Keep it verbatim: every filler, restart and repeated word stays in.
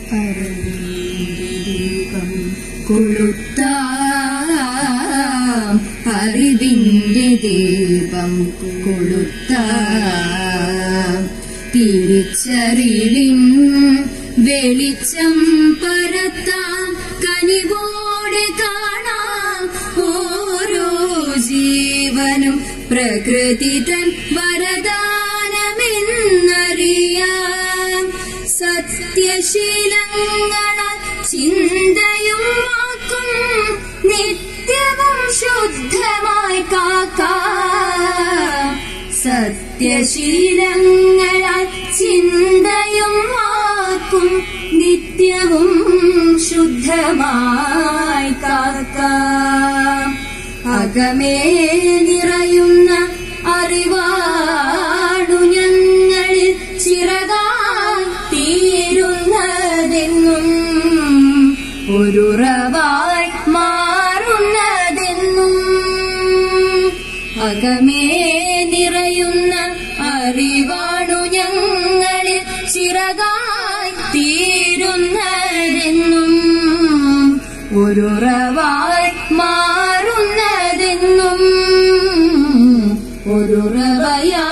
അറിവിന്റെ ദീപം കൊളുത്താം, അറിവിന്റെ ദീപം കൊളുത്താം. തിരിച്ചറിവിൻ വെളിച്ചം പരത്താം, കനിവോടെ കാണാം ഓരോ ജീവനും പ്രകൃതി തൻ വരദാനമെന്നറിയാം. സത്യശീലങ്ങളാൽ ചിന്തയും വാക്കും നിത്യവും ശുദ്ധമായി കാക്കാം. സത്യശീലങ്ങളാൽ ചിന്തയും വാക്കും നിത്യവും ശുദ്ധമായി കാക്കാം. അകമേ നിറയുന്ന അറിവാണു ഞങ്ങളിൽ ചിറകായി തീരുന്നതെന്നും ഒരുറവായി മാറുന്നതെന്നും. അകമേ നിറയുന്ന അറിവാണു ഞങ്ങളിൽ ചിറകായി തീരുന്നതെന്നും ഒരുറവായി മാറുന്നതെന്നും ഒരുറവയാ